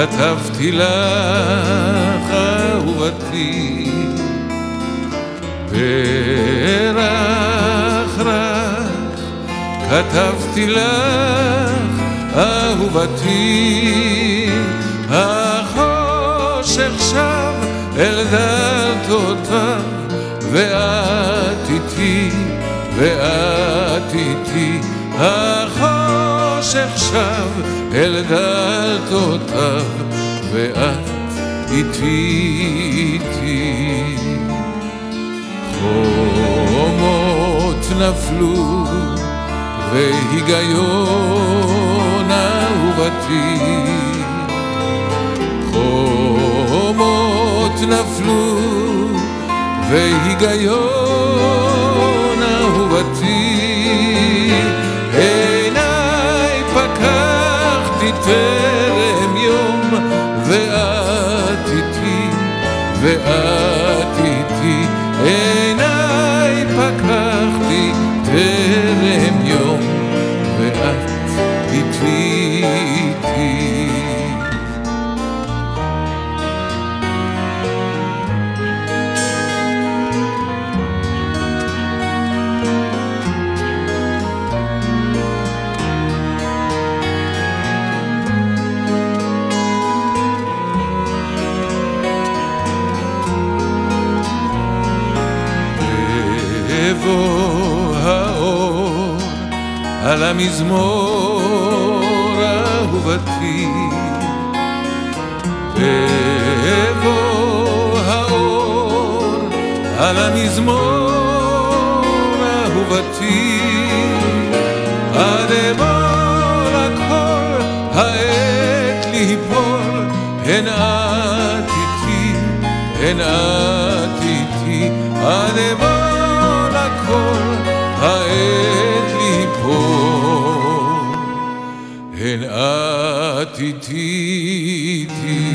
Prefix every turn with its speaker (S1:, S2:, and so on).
S1: כתבתי לך אהובתי, פרח רך כתבתי לך אהובתי, החושך שב אל דלתותיו, ואת איתי, ואת איתי, החושך שב אל דלתותיו, ואת איתי איתי. חומות נפלו והיגיון אהובתי, חומות נפלו והיגיון אהובתי, עיניי פקחתי טרם יום, ואת איתי, ואת איתי, עיניי פקחתי טרם יום, ואת איתי איתי. בבוא האור על המזמור אהובתי, בבוא האור על המזמור אהובתי, עד אמור הכל העת ליפול, הן את איתי, הן את איתי, עד אמור הכל העת ליפול, הן את איתי איתי.